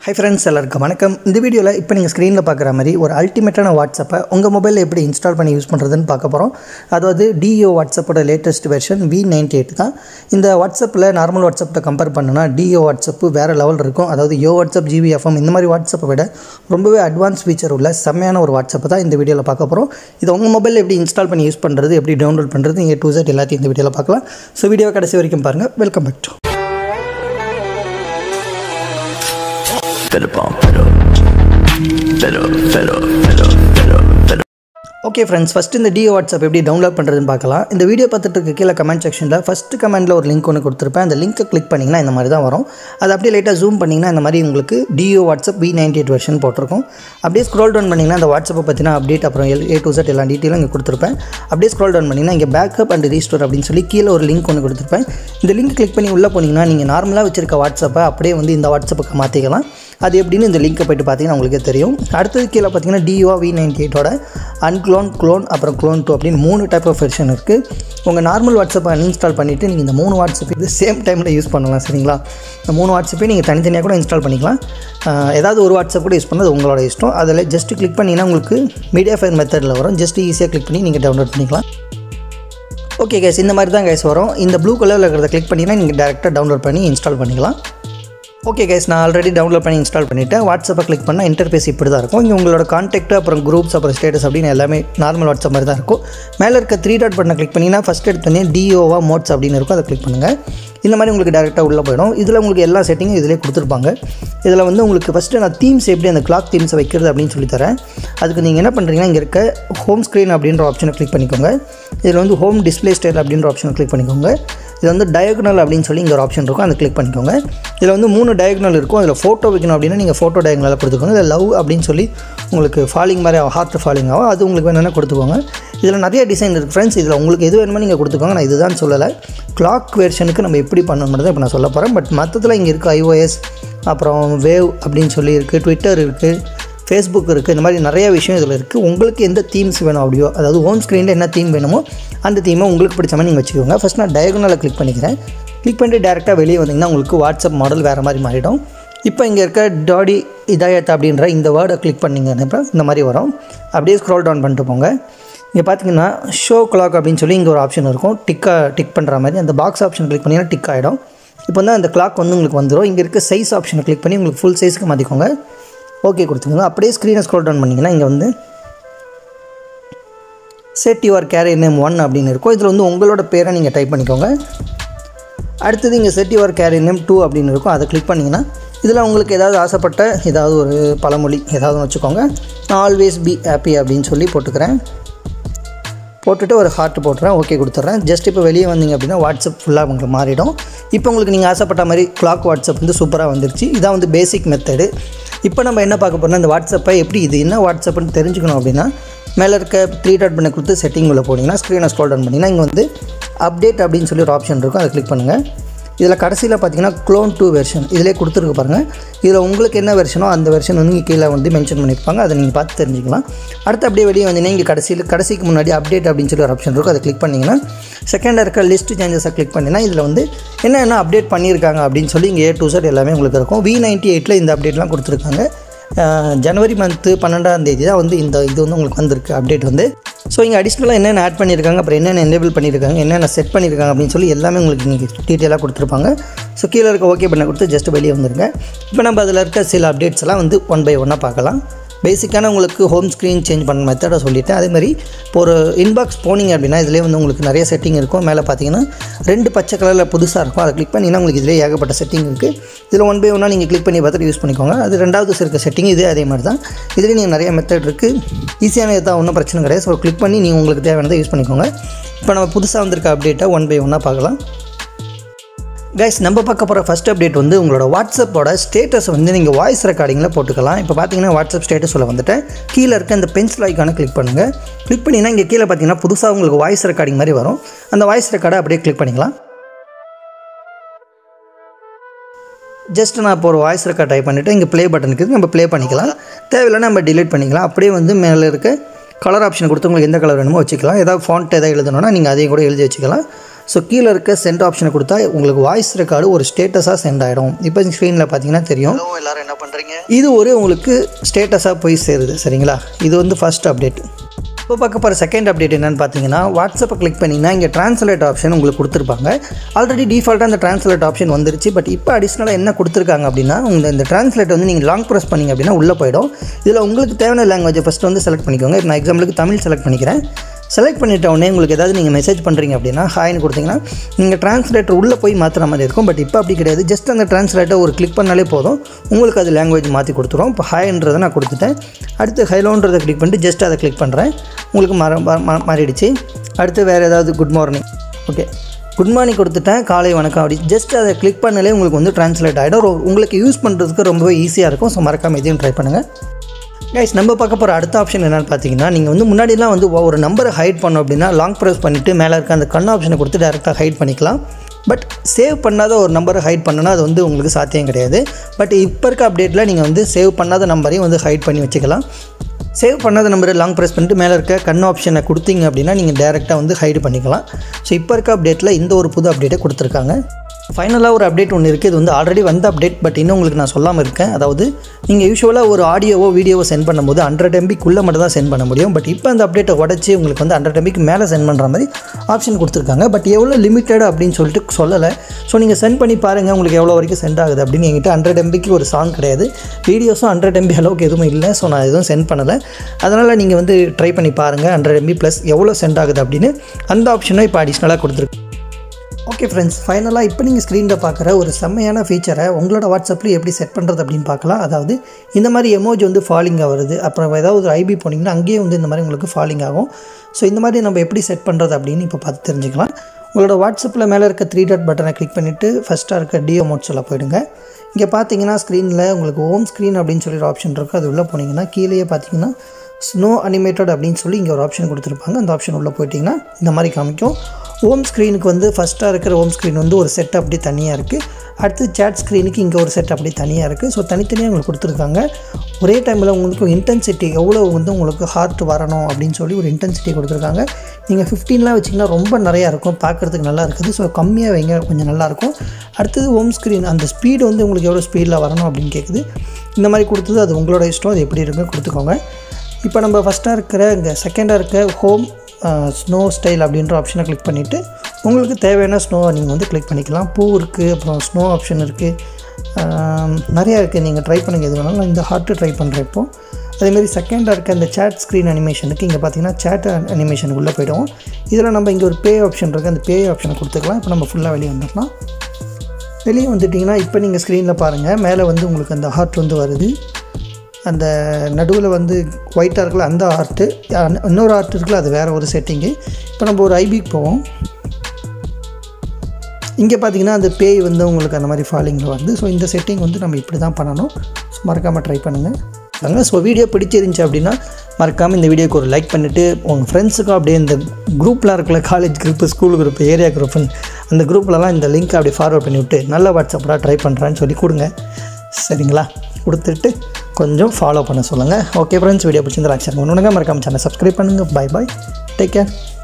Hi friends, எல்லாருக்கும் வணக்கம். இந்த வீடியோல இப்போ நீங்க ஸ்கிரீன்ல பார்க்குற மாதிரி ஒரு அல்டிமேட்டான வாட்ஸ்அப்பை உங்க மொபைல்ல எப்படி இன்ஸ்டால் பண்ணி யூஸ் பண்றதுன்னு பார்க்க போறோம். அதாவது Dyowa வாட்ஸ்அப்போட லேட்டஸ்ட் வெர்ஷன் V98 தான். இந்த வாட்ஸ்அப்ல நார்மல் வாட்ஸ்அப்ட்ட கம்பேர் பண்ணனா Dyowa வாட்ஸ்அப் வேற லெவல் இருக்கும். அதாவது யோ வாட்ஸ்அப் GVFM இந்த மாதிரி வாட்ஸ்அப்பை விட ரொம்பவே அட்வான்ஸ் ஃபீச்சர் உள்ள செமையான ஒரு வாட்ஸ்அப் தான் இந்த வீடியோல பார்க்க போறோம். இது உங்க மொபைல்ல எப்படி இன்ஸ்டால் பண்ணி யூஸ் பண்றது, எப்படி டவுன்லோட் பண்றது, A to Z எல்லாத்தையும் இந்த வீடியோல பார்க்கலாம். சோ வீடியோவை கடைசி வரைக்கும் பாருங்க. Welcome back to Okay friends, first இந்த Dyowa வாட்ஸ்அப் எப்படி டவுன்லோட் பண்றதுன்னு பார்க்கலாம். இந்த வீடியோ பார்த்துட்டு இருக்க கீழ கமெண்ட் செக்ஷன்ல ஃபர்ஸ்ட் கமெண்ட்ல ஒரு லிங்க் ஒன்னு கொடுத்திருப்பேன். அந்த லிங்கை கிளிக் பண்ணீங்கன்னா இந்த மாதிரி தான் வரும். அது அப்படியே லைட்டா ஜூம் பண்ணீங்கன்னா இந்த மாதிரி உங்களுக்கு Dyowa வாட்ஸ்அப் V98 வெர்ஷன் போட்டுருக்கும். அப்படியே ஸ்க்ரோல் டவுன் பண்ணீங்கன்னா அந்த வாட்ஸ்அப்பை பத்தின அப்டேட் அப்புறம் A to Z எல்லா டீடைலும் இங்க கொடுத்திருப்பேன். அப்படியே ஸ்க்ரோல் டவுன் பண்ணீங்கன்னா இங்க பேக்கப் அண்ட் ரீஸ்டோர் அப்படினு சொல்லி கீழ ஒரு லிங்க் ஒன்னு கொடுத்திருப்பேன். இந்த லிங்க் கிளிக் பண்ணி உள்ள போனீங்கன்னா நீங்க நார்மலா வச்சிருக்க வாட்ஸ்அப்பை அப்படியே வந்து இந்த வாட்ஸ்அப்புக்கு மாத்திக்கலாம். அது எப்படின்னு இந்த லிங்கை போய்ட்டு பார்த்தீங்கன்னா உங்களுக்கு தெரியும். அடுத்தது கீழே பார்த்தீங்கன்னா Dyowa V98 ஓட அன்க்ளோன், க்ளோன் அப்புறம் க்ளோன் 2 அப்படின்னு 3 டைப் ஆஃப் வெர்ஷன் இருக்குது. உங்கள் நார்மல் வாட்ஸ்அப்பை அன்இன்ஸ்டால் பண்ணிவிட்டு நீங்கள் இந்த 3 வாட்ஸ்அப் இது சேம் டைமில் யூஸ் பண்ணலாம். சரிங்களா? இந்த 3 வாட்ஸ்அப்பையும் நீங்கள் தனித்தனியாக கூட இன்ஸ்டால் பண்ணிக்கலாம். ஏதாவது ஒரு வாட்ஸ்அப் கூட யூஸ் பண்ணது உங்களோட இஷ்டம். அதில் ஜஸ்ட் கிளிக் பண்ணிங்கன்னா உங்களுக்கு மீடியா ஃபைல் மெத்தடில் வரும். ஜஸ்ட் ஈஸியாக கிளிக் பண்ணி நீங்கள் டவுன்லோட் பண்ணிக்கலாம். ஓகே கைஸ், இந்த மாதிரி தான் கைஸ் வரும். இந்த ப்ளூ கலரில் இருக்கிறத கிளிக் பண்ணிங்கன்னா நீங்கள் டேரெக்டாக டவுன்லோட் பண்ணி இன்ஸ்டால் பண்ணிக்கலாம். ஓகே கைஸ், நான் ஆல்ரெடி டவுன்லோட் பண்ணி இன்ஸ்டால் பண்ணிவிட்டேன். வாட்ஸ்அப்பை கிளிக் பண்ணால் இன்டர்ஃபேஸ் இப்படி தான் இருக்கும். இங்கே உங்களோட கான்டாக்ட் அப்புறம் குரூப்ஸ் அப்புறம் ஸ்டேட்டஸ் அப்படின்னு எல்லாமே நார்மல் வாட்ஸ்அப் மாதிரி தான் இருக்கும். மேலே இருக்க 3 டாட் பட்டனை கிளிக் பண்ணிங்கன்னா ஃபஸ்ட் எடுத்தோடனே Dyowa மோட்ஸ் அப்படின்னு இருக்கும். அதை கிளிக் பண்ணுங்கள். இந்த மாதிரி உங்களுக்கு டேரெக்டாக உள்ளே போயிடும். இதில் உங்களுக்கு எல்லா செட்டிங்கும் இதிலே கொடுத்துருப்பாங்க. இதில் வந்து உங்களுக்கு ஃபஸ்ட்டு நான் தீம்ஸ் எப்படி அந்த கிளாக் தீம்ஸை வைக்கிறது அப்படின்னு சொல்லி தரேன். அதுக்கு நீங்கள் என்ன பண்ணுறீங்கன்னா இங்கே இருக்க ஹோம் ஸ்க்ரீன் அப்படின்ற ஆப்ஷனை கிளிக் பண்ணிக்கோங்க. இதில் வந்து ஹோம் டிஸ்பிளே ஸ்டைல் அப்படின்ற ஆப்ஷனை கிளிக் பண்ணிக்கோங்க. இதில் வந்து டயகனல் அப்படின்னு சொல்லி இங்கே ஒரு ஆப்ஷன் இருக்கும். அதை கிளிக் பண்ணிக்கோங்க. இதில் வந்து 3 டயகனல் இருக்கும். அதில் ஃபோட்டோ வைக்கணும் அப்படின்னா நீங்கள் ஃபோட்டோ டயகனலாக கொடுத்துக்கோங்க. இதில் லவ் அப்படின்னு சொல்லி உங்களுக்கு ஃபாலிங் மாதிரி ஹார்ட் ஃபாலிங் ஆகும். அது உங்களுக்கு வேணும்னா கொடுத்துக்கோங்க. இதில் நிறைய டிசைன் இருக்குது ஃப்ரெண்ட்ஸ். இதில் உங்களுக்கு எது வேணுமோ நீங்கள் கொடுத்துக்கோங்க. நான் இதுதான் சொல்லலை. கிளாக் வெர்ஷனுக்கு நம்ம எப்படி பண்ணணும்னு இப்போ நான் சொல்ல போகிறேன். பட் மற்றத்தில் இங்கே இருக்குது iOS அப்புறம் வேவ் அப்படின்னு சொல்லி இருக்குது, ட்விட்டர் இருக்குது, ஃபேஸ்புக் இருக்குது. இந்த மாதிரி நிறைய விஷயம் இதில் இருக்குது. உங்களுக்கு எந்த தீம்ஸ் வேணும் அப்படியோ, அதாவது ஹோம் ஸ்க்ரீனில் என்ன தீம் வேணுமோ அந்த தீமை உங்களுக்கு பிடிச்ச மாதிரி நீங்கள் வச்சுக்கோங்க. ஃபஸ்ட் நான் டயகனலை கிளிக் பண்ணிக்கிறேன். கிளிக் பண்ணிட்டு டேரெக்டாக வெளியே வந்தீங்கன்னா உங்களுக்கு வாட்ஸ்அப் மாடல் வேறு மாதிரி மாறிடும். இப்போ இங்கே இருக்க 𝐷𝐸 அப்படின்ற இந்த வேர்டை கிளிக் பண்ணிங்கன்னா இப்போ இந்த மாதிரி வரும். அப்படியே ஸ்க்ரோல் டவுன் பண்ணிட்டு போங்க. இங்கே பார்த்தீங்கன்னா ஷோ கிளாக் அப்படின்னு சொல்லி இங்கே ஒரு ஆப்ஷன் இருக்கும். டிக் பண்ணுற மாதிரி அந்த பாக்ஸ் ஆப்ஷன் கிளிக் பண்ணிங்கன்னா டிக் ஆகிடும். இப்போ வந்து அந்த கிளாக் வந்து உங்களுக்கு வந்துடும். இங்கே இருக்க சைஸ் ஆப்ஷனை கிளிக் பண்ணி உங்களுக்கு ஃபுல் சைஸ்க்கு மாற்றிக்கோங்க. ஓகே கொடுத்துக்கோங்க. அப்படியே ஸ்க்ரீனை ஸ்க்ரோல் டவுன் பண்ணிங்கன்னா இங்கே வந்து செட் யுவர் கேரியர் நேம் 1 அப்படின்னு இருக்கும். இதில் வந்து உங்களோட பேரை நீங்கள் டைப் பண்ணிக்கோங்க. அடுத்தது இங்கே செட் யுவர் கேரியர் நேம் 2 அப்படின்னு இருக்கும். அதை கிளிக் பண்ணிங்கன்னா இதில் உங்களுக்கு ஏதாவது ஆசைப்பட்ட ஏதாவது ஒரு பழமொழி ஏதாவது வச்சுக்கோங்க. நான் ஆல்வேஸ் பி ஹாப்பி அப்படின்னு சொல்லி போட்டுக்கிறேன். போட்டுட்டு ஒரு ஹார்ட் போட்டுறேன். ஓகே கொடுத்துட்றேன். ஜஸ்ட் இப்போ வெளியே வந்தீங்க அப்படின்னா வாட்ஸ்அப் ஃபுல்லாக உங்களுக்கு மாறிடும். இப்போ உங்களுக்கு நீங்கள் ஆசைப்பட்ட மாதிரி கிளாக் வாட்ஸ்அப் வந்து சூப்பராக வந்துருச்சு. இதான் வந்து பேசிக் மெத்தடு. இப்போ நம்ம என்ன பார்க்க போகிறோம்னா இந்த வாட்ஸ்அப்பை எப்படி இது என்ன வாட்ஸ்அப்னு தெரிஞ்சுக்கணும் அப்படின்னா மேலே இருக்க 3 டாட் பண்ண கொடுத்து செட்டிங் உள்ள போனீங்கன்னா ஸ்க்ரீனை ஸ்க்ரோல் டவுன் பண்ணிங்கன்னா இங்கே வந்து அப்டேட் அப்படின்னு சொல்லி ஒரு ஆப்ஷன் இருக்கும். அதை கிளிக் பண்ணுங்கள். இதில் கடைசியில் பார்த்தீங்கன்னா க்ளோன் 2 வெர்ஷன் இதிலே கொடுத்துருக்கு பாருங்கள். இதில் உங்களுக்கு என்ன வெர்ஷனோ அந்த வெர்ஷன் வந்து இங்கே கீழே வந்து மென்ஷன் பண்ணியிருப்பாங்க. அதை நீங்கள் பார்த்து தெரிஞ்சுக்கலாம். அடுத்து அப்படியே வெளியே வந்தீங்கன்னா இங்கே கடைசிக்கு முன்னாடி அப்டேட் அப்படின்னு சொல்லி ஒரு ஆப்ஷன் இருக்கும். அதை கிளிக் பண்ணிங்கன்னா செகண்டாக இருக்க லிஸ்ட் சேஞ்சஸை கிளிக் பண்ணிங்கன்னா இதில் வந்து என்ன அப்டேட் பண்ணியிருக்காங்க அப்படின்னு சொல்லி இங்கே A to Z எல்லாமே உங்களுக்கு இருக்கும். V98ல் இந்த அப்டேட்லாம் கொடுத்துருக்காங்க. ஜனவரி மந்த்து 12ஆம் தேதி தான் வந்து இது வந்து உங்களுக்கு வந்திருக்கு அப்டேட் வந்து. ஸோ இங்கே அடிஷ்னலாக என்னென்ன ஆட் பண்ணியிருக்காங்க, அப்புறம் என்னென்ன எனேபிள் பண்ணியிருக்காங்க, என்னென்ன செட் பண்ணியிருக்காங்க அப்படின்னு சொல்லி எல்லாமே உங்களுக்கு இங்கே டீட்டெயிலாக கொடுத்துருப்பாங்க. ஸோ கீழே இருக்க ஓகே பண்ண கொடுத்து ஜஸ்ட் வெளியே வந்துருங்க. இப்போ நம்ம அதில் இருக்க சில அப்டேட்ஸ் எல்லாம் வந்து 1 by 1 பார்க்கலாம். பேசிக்கான உங்களுக்கு ஹோம் ஸ்க்ரீன் சேஞ்ச் பண்ண மெத்தடை சொல்லிவிட்டேன். அதேமாதிரி இப்போ ஒரு இன்பாக்ஸ் போனீங்க அப்படின்னா இதிலே வந்து உங்களுக்கு நிறைய செட்டிங் இருக்கும். மேலே பார்த்தீங்கன்னா 2 பச்சை கலரில் புதுசாக இருக்கும். அதை கிளிக் பண்ணிங்கன்னா உங்களுக்கு இதிலே ஏகப்பட்ட செட்டிங் இருக்குது. இதில் 1 by 1 நீங்கள் கிளிக் பண்ணி பார்த்துட்டு யூஸ் பண்ணிக்கோங்க. அது ரெண்டாவது இருக்க செட்டிங் இதே அதே மாதிரி தான். இதிலே நீங்கள் நிறைய மெத்தட் இருக்குது. ஈஸியான இதாக ஒன்றும் பிரச்சனை கிடையாது. ஸோ கிளிக் பண்ணி நீங்கள் உங்களுக்கு தேவையானதை யூஸ் பண்ணிக்கோங்க. இப்போ நம்ம புதுசாக வந்திருக்க அப்டேட்டை 1 by 1 பார்க்கலாம். கைஸ், நம்ம பார்க்க போகிற ஃபஸ்ட் அப்டேட் வந்து உங்களோட வாட்ஸ்அப்போட ஸ்டேட்டஸ் வந்து நீங்கள் வாய்ஸ் ரெக்கார்டிங்கில் போட்டுக்கலாம். இப்போ பார்த்தீங்கன்னா வாட்ஸ்அப் ஸ்டேட்டஸில் வந்துட்டு கீழே இருக்க அந்த பென்சில் ஐக்கானை கிளிக் பண்ணுங்கள். கிளிக் பண்ணிங்கன்னா இங்கே கீழே பார்த்தீங்கன்னா புதுசாக உங்களுக்கு வாய்ஸ் ரெக்கார்டிங் மாதிரி வரும். அந்த வாய்ஸ் ரெக்கார்டை அப்படியே கிளிக் பண்ணிக்கலாம். ஜஸ்ட் நான் இப்போ ஒரு வாய்ஸ் ரெக்கார்ட் டைப் பண்ணிவிட்டு இங்கே ப்ளே பட்டன் இருக்குது. நம்ம ப்ளே பண்ணிக்கலாம். தேவையில்லைன்னா நம்ம டிலீட் பண்ணிக்கலாம். அப்படியே வந்து மேலே இருக்க கலர் ஆப்ஷன் கொடுத்து உங்களுக்கு எந்த கலர் வேணுமோ வச்சுக்கலாம். ஏதாவது ஃபாண்ட் எதாவது எழுதணும்னா நீங்கள் அதையும் கூட எழுதி வச்சுக்கலாம். ஸோ கீழே இருக்க சென்ட் ஆப்ஷனை கொடுத்தா உங்களுக்கு வாய்ஸ் ரெக்கார்டு ஒரு ஸ்டேட்டஸாக சென்ட் ஆகிடும். இப்போ ஸ்க்ரீனில் பார்த்தீங்கன்னா தெரியும். எல்லாரும் என்ன பண்ணுறீங்க? இது ஒரு உங்களுக்கு ஸ்டேட்டஸாக போய் சேருது. சரிங்களா, இது வந்து ஃபஸ்ட் அப்டேட். இப்போ பார்க்க போகிற செகண்ட் அப்டேட் என்னென்னு பார்த்தீங்கன்னா, வாட்ஸ்அப்பை கிளிக் பண்ணிங்கன்னா இங்கே ட்ரான்ஸ்லேட் ஆப்ஷன் உங்களுக்கு கொடுத்துருப்பாங்க. ஆல்ரெடி டிஃபால்ட்டாக அந்த ட்ரான்ஸ்லேட் ஆப்ஷன் வந்துருச்சு. பட் இப்போ அடிஷ்னலாக என்ன கொடுத்துருக்காங்க அப்படின்னா, இந்த ட்ரான்ஸ்லேட் வந்து நீங்கள் லாங் ப்ரெஸ் பண்ணிங்க அப்படின்னா உள்ளே போய்டும். இதில் உங்களுக்கு தேவையான லாங்குவேஜை ஃபஸ்ட்டு வந்து செலக்ட் பண்ணிக்கோங்க. இப்போ நான் எக்ஸாம்பிளுக்கு தமிழ் செலக்ட் பண்ணிக்கிறேன். செலக்ட் பண்ணிட்ட உடனே உங்களுக்கு ஏதாவது நீங்கள் மெசேஜ் பண்ணுறீங்க அப்படின்னா ஹாய்னு கொடுத்தீங்கன்னா நீங்கள் ட்ரான்ஸ்லேட்டர் உள்ளே போய் மாற்றுற மாதிரி இருக்கும். பட் இப்போ அப்படி கிடையாது. ஜஸ்ட் அந்த ட்ரான்ஸ்லேட்டர் ஒரு கிளிக் பண்ணாலே போதும், உங்களுக்கு அது லாங்குவேஜ் மாற்றி கொடுத்துரும். இப்போ ஹாய்ன்றதை நான் கொடுத்துட்டேன். அடுத்து ஹைலோன்றதை கிளிக் பண்ணிட்டு ஜஸ்ட் அதை கிளிக் பண்ணுறேன். உங்களுக்கு மாறிடுச்சு. அடுத்து வேறு ஏதாவது good morning, okay good morning கொடுத்துட்டேன், காலை வணக்கம் அப்படி ஜஸ்ட் அதை கிளிக் பண்ணாலே உங்களுக்கு வந்து ட்ரான்ஸ்லேட் ஆகிடும். உங்களுக்கு யூஸ் பண்ணுறதுக்கு ரொம்பவே ஈஸியாக இருக்கும். ஸோ மறக்காமல் இதையும் ட்ரை பண்ணுங்கள். கைஸ், நம்ம பார்க்க போகிற அடுத்த ஆப்ஷன் என்னென்னு பார்த்தீங்கன்னா, நீங்கள் வந்து முன்னாடிலாம் வந்து ஒரு நம்பரை ஹைட் பண்ணோம் அப்படின்னா லாங் ப்ரெஸ் பண்ணிவிட்டு மேலே இருக்க அந்த கண் ஆப்ஷனை கொடுத்து டேரெக்டாக ஹைட் பண்ணிக்கலாம். பட் சேவ் பண்ணாத ஒரு நம்பரை ஹைட் பண்ணனா அது வந்து உங்களுக்கு சாத்தியம் கிடையாது. பட் இப்போ இருக்க அப்டேட்டில் நீங்கள் வந்து சேவ் பண்ணாத நம்பரையும் வந்து ஹைட் பண்ணி வச்சுக்கலாம். சேவ் பண்ணாத நம்பரை லாங் ப்ரெஸ் பண்ணிட்டு மேலே இருக்க கண் ஆப்ஷனை கொடுத்தீங்க அப்படின்னா நீங்கள் டேரெக்டாக வந்து ஹைடு பண்ணிக்கலாம். ஸோ இப்போ இருக்க அப்டேட்டில் இந்த ஒரு புது அப்டேட்டை கொடுத்துருக்காங்க. ஃபைனலாக ஒரு அப்டேட் ஒன்று இருக்குது. இது வந்து ஆல்ரெடி வந்த அப்டேட், பட் இன்னும் உங்களுக்கு நான் சொல்லாமல் இருக்கேன். அதாவது நீங்கள் யூஸ்வலாக ஒரு ஆடியோவோ வீடியோவோ சென்ட் பண்ணும்போது 100 MBக்குள்ளே மட்டும் தான் சென்ட் பண்ண முடியும். பட் இப்போ அந்த அப்டேட்டை உடச்சி உங்களுக்கு வந்து 100 MBக்கு மேலே சென்ட் பண்ணுற மாதிரி ஆப்ஷன் கொடுத்துருக்காங்க. பட் எவ்வளோ லிமிட்டட் அப்படின்னு சொல்லிட்டு சொல்லலை. ஸோ நீங்கள் சென்ட் பண்ணி பாருங்கள் உங்களுக்கு எவ்வளோ வரைக்கும் சென்ட் ஆகுது அப்படின்னு. என்கிட்ட 100 MBக்கு ஒரு சாங் கிடையாது, வீடியோஸும் 100 MB அளவுக்கு எதுவும் இல்லை. ஸோ நான் எதுவும் சென்ட் பண்ணலை. அதனால் நீங்கள் வந்து ட்ரை பண்ணி பாருங்கள் 100 MB ப்ளஸ் எவ்வளோ சென்ட் ஆகுது அப்படின்னு. அந்த ஆப்ஷனை இப்போ அடிஷ்னலாக கொடுத்துருக்கு. ஓகே ஃப்ரெண்ட்ஸ், ஃபைனலாக இப்போ நீங்கள் ஸ்க்ரீனில் பார்க்குற ஒரு செம்மையான ஃபீச்சரை உங்களோட வாட்ஸ்அப்பில் எப்படி செட் பண்ணுறது அப்படின்னு பார்க்கலாம். அதாவது இந்த மாதிரி எமோஜி வந்து ஃபாலிங்காக வருது. அப்புறம் ஏதாவது ஒரு ஐபி போனீங்கன்னா அங்கேயே வந்து இந்த மாதிரி உங்களுக்கு ஃபாலிங் ஆகும். ஸோ இந்த மாதிரி நம்ம எப்படி செட் பண்ணுறது அப்படின்னு இப்போ பார்த்து தெரிஞ்சுக்கலாம். உங்களோட வாட்ஸ்அப்பில் மேலே இருக்க 3 டாட் பட்டனை கிளிக் பண்ணிவிட்டு ஃபஸ்ட்டாக இருக்க டியோ மோட்ஸில் போயிடுங்க. இங்கே பார்த்தீங்கன்னா ஸ்க்ரீனில் உங்களுக்கு ஹோம் ஸ்க்ரீன் அப்படின்னு சொல்லி ஒரு ஆப்ஷன் இருக்குது. அது உள்ளே போனீங்கன்னா கீழேயே பார்த்தீங்கன்னா ஸ்னோ அனிமேட்டட் அப்படின்னு சொல்லி இங்கே ஒரு ஆப்ஷன் கொடுத்துருப்பாங்க. அந்த ஆப்ஷன் உள்ளே போயிட்டிங்கன்னா இந்த மாதிரி காமிக்கும். ஹோம் ஸ்க்ரீனுக்கு வந்து ஃபஸ்ட்டாக இருக்கிற ஹோம் ஸ்க்ரீன் வந்து ஒரு செட் அப்படி தனியாக இருக்குது. அடுத்து சேட் ஸ்க்ரீனுக்கு இங்கே ஒரு செட் அப்படி தனியாக இருக்குது. ஸோ தனித்தனியாக உங்களுக்கு கொடுத்துருக்காங்க. ஒரே டைமில் உங்களுக்கு இன்டென்சிட்டி எவ்வளோ வந்து உங்களுக்கு ஹார்ட் வரணும் அப்படின்னு சொல்லி ஒரு இன்டென்சிட்டி கொடுத்துருக்காங்க. நீங்கள் 15லாம் வச்சிங்கன்னா ரொம்ப நிறையா இருக்கும், பார்க்குறதுக்கு நல்லா இருக்குது. ஸோ கம்மியாக வைங்க, கொஞ்சம் நல்லாயிருக்கும். அடுத்தது ஹோம் ஸ்க்ரீன் அந்த ஸ்பீடு வந்து உங்களுக்கு எவ்வளோ ஸ்பீடில் வரணும் அப்படின்னு கேட்குது. இந்த மாதிரி கொடுத்தது அது உங்களோட இஷ்டம், அது எப்படி இருக்குன்னு கொடுத்துக்கோங்க. இப்போ நம்ம ஃபஸ்ட்டாக இருக்கிற இங்கே செகண்டாக இருக்க ஹோம் ஸ்னோ ஸ்டைல் அப்படின்ற ஆப்ஷனை கிளிக் பண்ணிவிட்டு உங்களுக்கு தேவையான ஸ்னோவை நீங்கள் வந்து கிளிக் பண்ணிக்கலாம். பூ இருக்குது, அப்புறம் ஸ்னோ ஆப்ஷன் இருக்குது, நிறையா இருக்குது. நீங்கள் ட்ரை பண்ணுங்கள் எது வேணாலும். நான் இந்த ஹார்ட்டு ட்ரை பண்ணுறேன் இப்போது. அதேமாதிரி செகண்டாக இருக்க இந்த சேட் ஸ்க்ரீன் அனிமேஷனுக்கு இங்கே பார்த்தீங்கன்னா சேட் அனிமேஷனுக்கு உள்ளே போய்டும். இதில் நம்ம இங்கே ஒரு பே ஆப்ஷன் இருக்குது, அந்த பே ஆப்ஷனை கொடுத்துக்கலாம். இப்போ நம்ம ஃபுல்லாக வெளியே வந்துடலாம். வெளியே வந்துட்டிங்கன்னா இப்போ நீங்கள் ஸ்க்ரீனில் பாருங்கள், மேலே வந்து உங்களுக்கு அந்த ஹார்ட் வந்து வருது. அந்த நடுவில் வந்து ஒயிட்டாக இருக்குல்ல அந்த ஆர்ட்டு, இன்னொரு ஆர்ட் இருக்குல்ல அது வேறு ஒரு செட்டிங்கு. இப்போ நம்ம ஒரு ஐபிக்கு போவோம். இங்கே பார்த்தீங்கன்னா அந்த பேய் வந்து உங்களுக்கு அந்த மாதிரி ஃபாலிங்கில் வருது. ஸோ இந்த செட்டிங் வந்து நம்ம இப்படி தான் பண்ணணும். ஸோ மறக்காமல் ட்ரை பண்ணுங்கள். ஸோ வீடியோ பிடிச்சிருந்துச்சி அப்படின்னா மறக்காமல் இந்த வீடியோக்கு ஒரு லைக் பண்ணிவிட்டு உங்கள் ஃப்ரெண்ட்ஸுக்கும் அப்படியே இந்த குரூப்லாம் இருக்குல்ல, college group, school group, area குரூப்புன்னு அந்த குரூப்லலாம் இந்த லிங்க்கை அப்படி ஃபார்வர்ட் பண்ணிவிட்டு நல்ல வாட்ஸ்அப்பில் ட்ரை பண்ணுறான்னு சொல்லி கொடுங்க. சரிங்களா, கொடுத்துட்டு கொஞ்சம் ஃபாலோ பண்ண சொல்லுங்கள். ஓகே ஃப்ரெண்ட்ஸ், வீடியோ பிடிச்சிருந்தா லைக் ஷேர் பண்ணுங்க, மறக்காம சேனல் சப்ஸ்கிரைப் பண்ணுங்கள். Bye bye, take care.